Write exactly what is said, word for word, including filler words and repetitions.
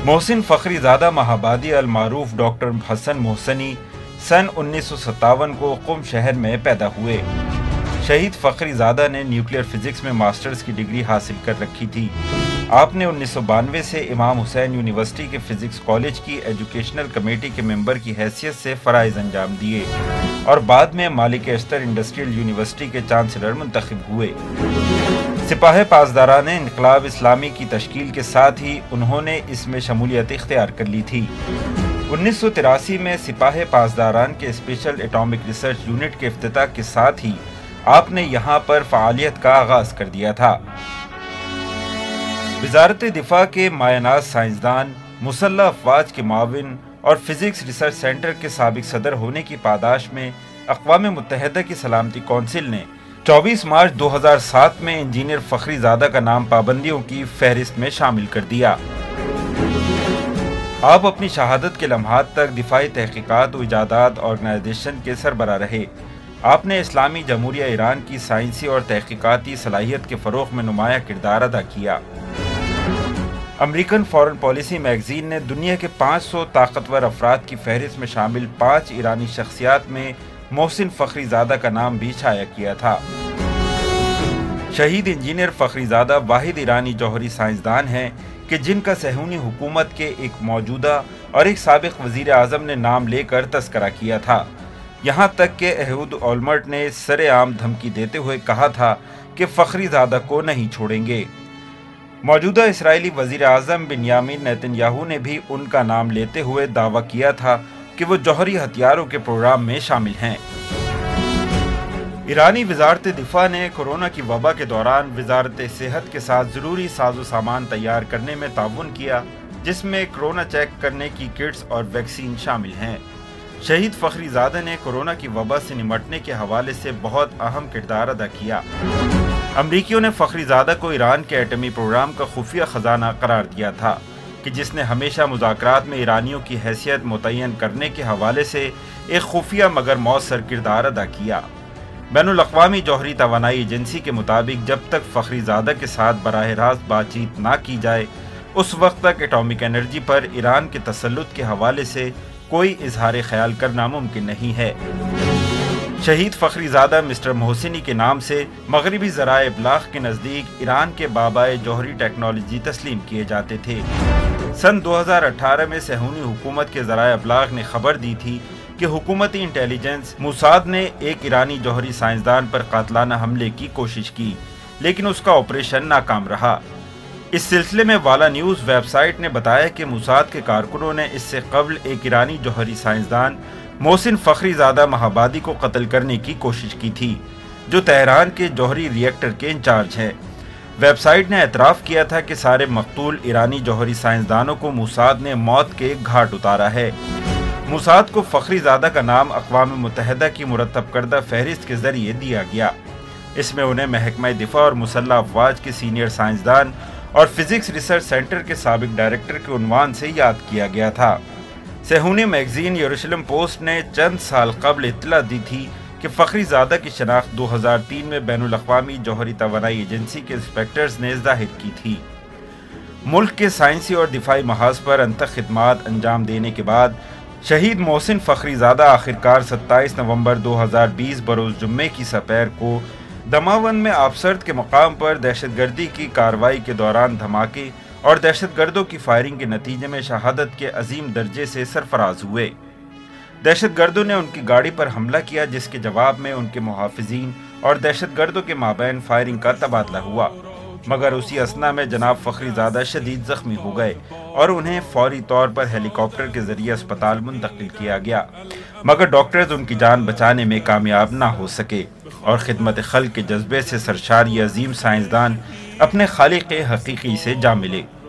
محسن فخری زادہ مہابادی المعروف ڈاکٹر حسن محسنی سن انیس سو ستاون کو قم شہر میں پیدا ہوئے۔ شہید فخری زادہ نے نیوکلیئر فزکس میں ماسٹرز کی ڈگری حاصل کر رکھی تھی۔ آپ نے انیس سو بانوے سے امام حسین یونیورسٹی کے فزکس کالج کی ایجوکیشنل کمیٹی کے ممبر کی حیثیت سے فرائض انجام دیے اور بعد میں مالک اشتر انڈسٹریل یونیورسٹی کے چانسلر منتخب ہوئے۔ سپاہ پاسداران انقلاب اسلامی کی تشکیل کے ساتھ ہی انہوں نے اس میں شمولیت اختیار کر لی تھی۔ انیس سو تراسی میں سپاہ پاسداران کے اسپیشل اٹامک ریسرچ یونٹ کے افتتاح کے ساتھ ہی آپ نے یہاں پر فعالیت کا آغاز کر دیا تھا۔ وزارت دفاع کے مایہ ناز سائنسدان، مسلح افواج کے معاون اور فزکس ریسرچ سینٹر کے سابق صدر ہونے کی پاداش میں اقوام متحدہ کی سلامتی کونسل نے چوبیس مارچ دو ہزار سات میں انجینئر فخری زادہ کا نام پابندیوں کی فہرست میں شامل کر دیا۔ آپ اپنی شہادت کے لمحات تک دفاعی تحقیقات و ایجادات آرگنائزیشن کے سربراہ رہے۔ آپ نے اسلامی جمہوریہ ایران کی سائنسی اور تحقیقاتی صلاحیت کے فروغ میں نمایاں کردار ادا کیا۔ امریکن فارن پالیسی میگزین نے دنیا کے پانچ سو طاقتور افراد کی فہرست میں شامل پانچ ایرانی شخصیات میں محسن فخری زادہ کا نام بھی شائع کیا تھا۔ شہید انجینئر فخری زادہ واحد ایرانی جوہری سائنسدان ہیں کہ جن کا صہیونی حکومت کے ایک موجودہ اور ایک سابق وزیر اعظم نے نام لے کر تذکرہ کیا تھا، یہاں تک کہ ایہود اولمرٹ نے سر عام دھمکی دیتے ہوئے کہا تھا کہ فخری زادہ کو نہیں چھوڑیں گے۔ موجودہ اسرائیلی وزیر اعظم بنیامین نیتن یاہو نے بھی ان کا نام لیتے ہوئے دعویٰ کیا تھا کہ وہ جوہری ہتھیاروں کے پروگرام میں شامل ہیں۔ ایرانی وزارت دفاع نے کورونا کی وبا کے دوران وزارت صحت کے ساتھ ضروری ساز و سامان تیار کرنے میں تعاون کیا، جس میں کورونا چیک کرنے کی کٹس اور ویکسین شامل ہیں۔ شہید فخری زادہ نے کورونا کی وبا سے نمٹنے کے حوالے سے بہت اہم کردار ادا کیا۔ امریکیوں نے فخری زادہ کو ایران کے ایٹمی پروگرام کا خفیہ خزانہ قرار دیا تھا کہ جس نے ہمیشہ مذاکرات میں ایرانیوں کی حیثیت متعین کرنے کے حوالے سے ایک خفیہ مگر مؤثر کردار ادا کیا۔ بین الاقوامی جوہری توانائی ایجنسی کے مطابق جب تک فخری زادہ کے ساتھ براہ راست بات چیت نہ کی جائے اس وقت تک ایٹامک انرجی پر ایران کے تسلط کے حوالے سے کوئی اظہار خیال کرنا ممکن نہیں ہے۔ شہید فخری زادہ مسٹر محسنی کے نام سے مغربی ذرائع ابلاغ کے نزدیک ایران کے بابائے جوہری ٹیکنالوجی تسلیم کیے جاتے تھے۔ سن دو ہزار اٹھارہ میں صہیونی حکومت کے ذرائع ابلاغ نے خبر دی تھی کہ حکومتی انٹیلیجنس موساد نے ایک ایرانی جوہری سائنسدان پر قاتلانہ حملے کی کوشش کی، لیکن اس کا آپریشن ناکام رہا۔ اس سلسلے میں والا نیوز ویب سائٹ نے بتایا کہ موساد کے کارکنوں نے اس سے قبل ایک ایرانی جوہری سائنسدان محسن فخری زادہ مہابادی کو قتل کرنے کی کوشش کی تھی، جو تہران کے جوہری ری ایکٹر کے انچارج ہیں۔ ویب سائٹ نے اعتراف کیا تھا کہ سارے مقتول ایرانی جوہری سائنسدانوں کو موساد نے موت کے گھاٹ اتارا ہے۔ موساد کو فخری زادہ کا نام اقوام متحدہ کی مرتب کردہ فہرست کے ذریعے دیا گیا۔ اس میں انہیں محکمہ دفاع اور مسلح افواج کے سینئر سائنسدان اور فزکس ریسرچ سینٹر کے سابق ڈائریکٹر کے عنوان سے یاد کیا گیا تھا۔ صہیونی میگزین یروشلم پوسٹ نے چند سال قبل اطلاع دی تھی کہ فخری زادہ کی شناخت دو ہزار تین میں بین الاقوامی جوہری توانائی ایجنسی کے انسپیکٹرز نے ظاہر کی تھی۔ ملک کے سائنسی اور دفاعی محاذ پر انتخ خدمات انجام دینے کے بعد شہید محسن فخری زادہ آخرکار ستائیس نومبر دو ہزار بیس بروز جمعے کی سپہر کو دماوند میں آبسرد کے مقام پر دہشت گردی کی کارروائی کے دوران دھماکے اور دہشت گردوں کی فائرنگ کے نتیجے میں شہادت کے عظیم درجے سے سرفراز ہوئے۔ دہشت گردوں نے ان کی گاڑی پر حملہ کیا، جس کے جواب میں ان کے محافظین اور دہشت گردوں کے مابین فائرنگ کا تبادلہ ہوا، مگر اسی اثنا میں جناب فخری زادہ شدید زخمی ہو گئے اور انہیں فوری طور پر ہیلی کاپٹر کے ذریعے اسپتال منتقل کیا گیا، مگر ڈاکٹرز ان کی جان بچانے میں کامیاب نہ ہو سکے اور خدمت خلق کے جذبے سے سرشار یہ عظیم سائنسدان اپنے خالق حقیقی سے جا ملے۔